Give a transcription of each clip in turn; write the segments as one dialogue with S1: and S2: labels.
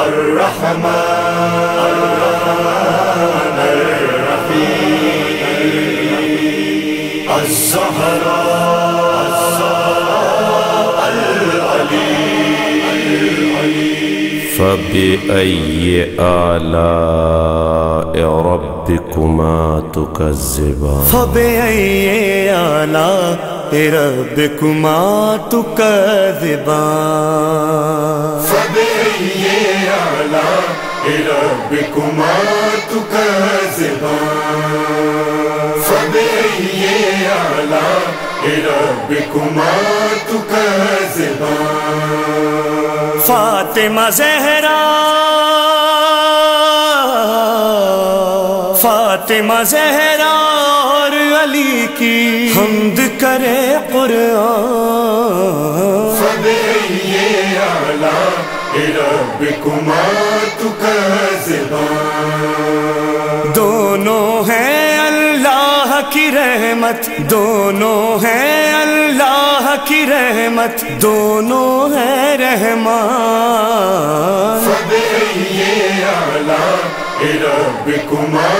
S1: الرحمن الرحیم الزہراء العلی
S2: فبأي آلاء ربكما تكذبان
S1: فبأي آلاء ربكما تكذبان فبأي آلاء ربكما تكذبان فبأي آلاء ربكما تكذبان فاطمہ زہرا فاطمہ زہرا اور علی کی حمد کرے قرآن فبأي آلاء ربكما تكذبان دونوں ہیں اللہ کی رحمت دونوں ہیں اللہ کی رحمت دونوں ہیں رحمان فبأي آلاء ربكما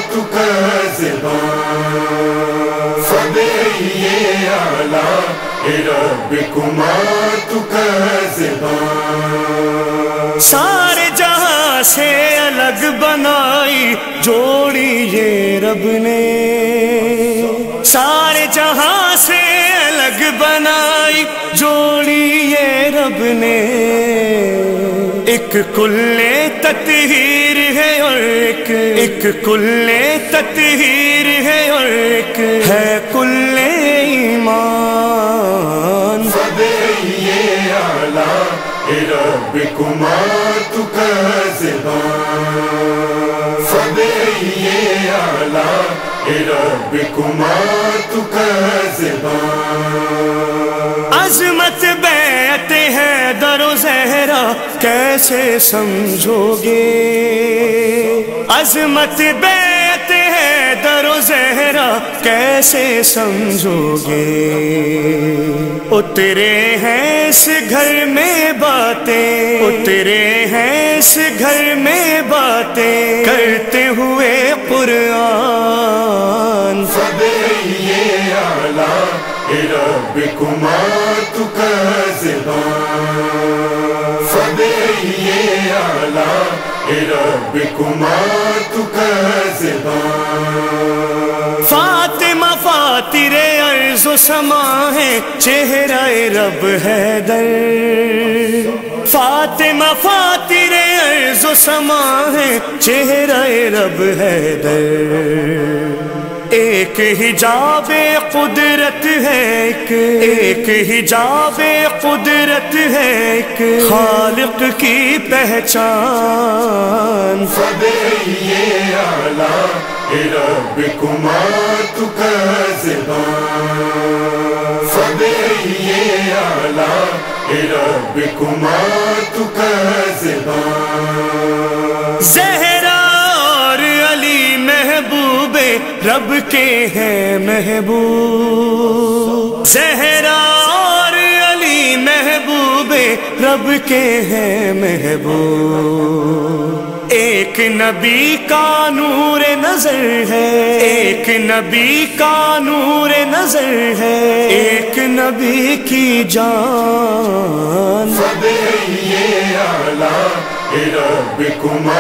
S1: تكذبان فبأي آلاء ربكما تكذبان سارے جہاں سے الگ بنائی جوڑی یہ رب نے سارے جہاں سے الگ بنائی جوڑی یہ رب نے ایک کل تطہیر ہے اور ایک کل تطہیر ہے اور ایک ہے کل ایمان فبأي آلاء ربكما تكذبان فبأي آلاء ربكما تكذبان عظمت بیعت حیدر و زہرا کیسے سمجھو گے عظمت بیعت حیدر و زہرا کیسے سمجھو گے اترے ہیں اس گھر میں باتیں اترے ہیں اس گھر میں باتیں کرتے ہوئے قرآن فبأي آلاء ربكما تكذبان فبأي آلاء ربكما تكذبان فاطمہ فاتر ارض و سما ہے چہرہ رب حیدر فاطمہ فاتر ارض و سما ہے چہرہ رب حیدر ایک حجاب قدرت ہے ایک حجاب قدرت ہے ایک خالق کی پہچان فبأي آلاء ربكما تكذبان فبأي آلاء ربكما تكذبان زہرا اور علی محبوب رب کے ہیں محبوب زہرا اور علی محبوب رب کے ہیں محبوب ایک نبی کا نور نظر ہے ایک نبی کا نور نظر ہے ایک نبی کی جان فبأي آلاء ربكما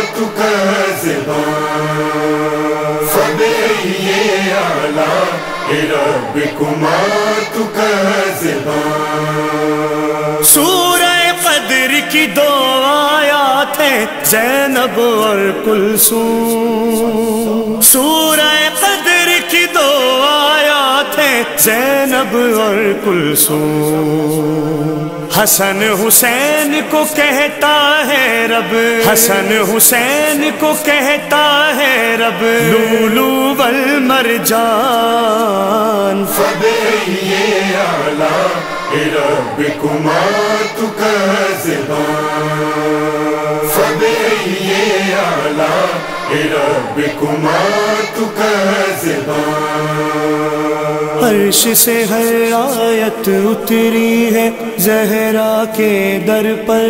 S1: تكذبان فبأي آلاء ربكما تكذبان سورہ قدر کی دو آیات ہیں زینب اور کلثوم سورہ قدر کی دو آیات ہیں زینب اور کلثوم حسن حسین کو کہتا ہے رب حسن حسین کو کہتا ہے رب لولو والمرجان فبأي آلاء ربكما تكذبان فبأي آلاء ربكما تكذبان عرش سے ہر آیت اتری ہے زہرا کے در پر،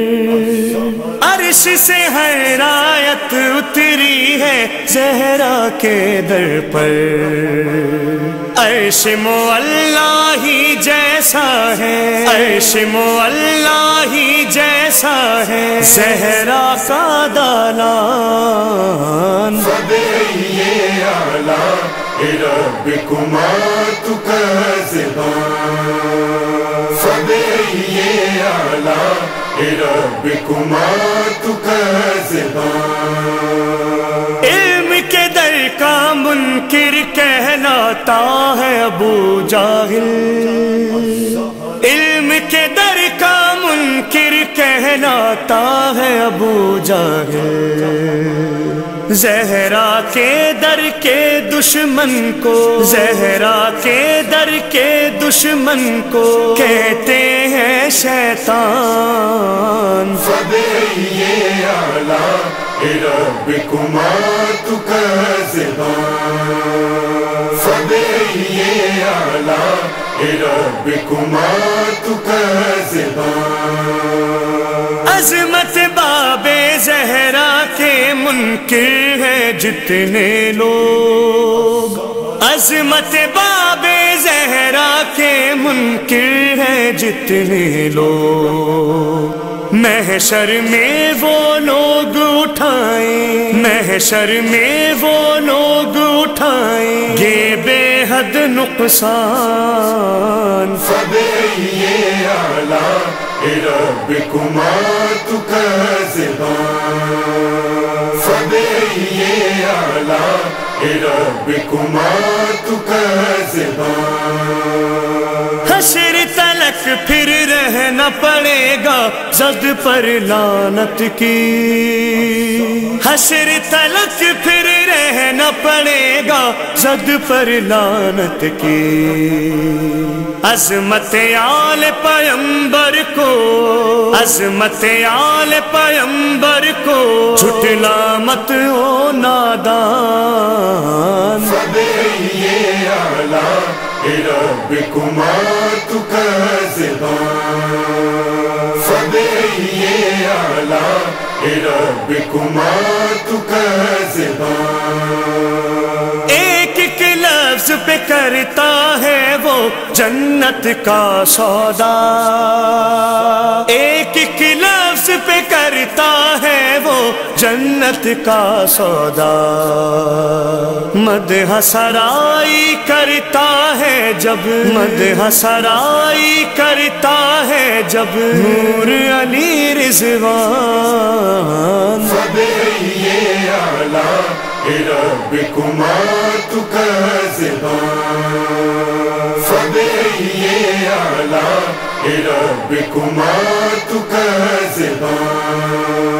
S1: عرش سے ہر آیت اتری ہے زہرا کے در پر، عرش معلا ہی جیسا ہے، عرش معلا ہی جیسا ہے زہرا کا دالان۔
S3: فبی ای اعلی ربکما تکذبان، فبی ای اعلی ربکما تکذبان۔
S1: علم کے در کا منکر کہلاتا ہے ابو جاہل، علم کے در کا منکر کہلاتا ہے ابو جاہل، زہرا کے در کے دشمن کو، زہرا کے در کے دشمن کو کہتے ہیں شیطان۔
S3: فبی ای اعلی ربکما تکذبان، فبی ای اعلی ربکما تکذبان۔
S1: عظمت باب زہرا کے منکر ہیں جتنے لوگ، عظمت باب زہرا کے منکر ہیں جتنے لوگ، محشر میں وہ لوگ اٹھائیں، محشر میں وہ لوگ اٹھائیں گے بے حد نقصان۔
S3: فبی ای اعلی ربکما تکذبان، فبی ای اعلی ربکما تکذبان۔
S1: حشر تلک پھر رہنا پڑے گا زد پر لعنت کی، حشر تلک پھر رہنا پڑے گا زد پر لعنت کی، عظمت آل پیمبر کو، عظمت آل پیمبر کو جھٹلا مت ہو نادان۔
S3: فبی ای اعلی ربکما تکذبان، فبی ای اعلی ربکما تکذبان۔
S1: ایک ایک لفظ پہ کرتا ہے وہ جنت کا سودا، ایک ایک لفظ پہ کرتا ہے وہ جنت کا سودا، مدح سرائی کرتا ہے جب، مدح سرائی کرتا ہے جب نور علی رضوان۔
S3: فبی ای اعلی ربکما تکذبان، فبی ای اعلی ربکما تکذبان۔